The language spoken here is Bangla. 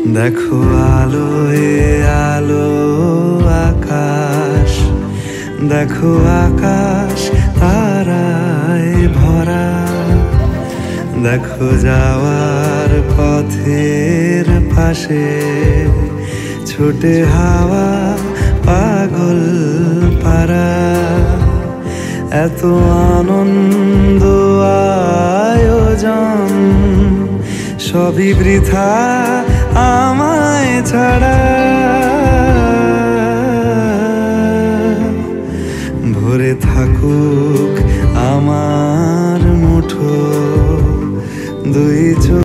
দেখো আলোয় আলো আকাশ, দেখো আকাশ তারায় ভরা। দেখো যাওয়ার পথের পাশে ছুটে হাওয়া পাগল পারা। এত আনন্দ আয়োজন সবই বৃথা আমায় ছাড়া।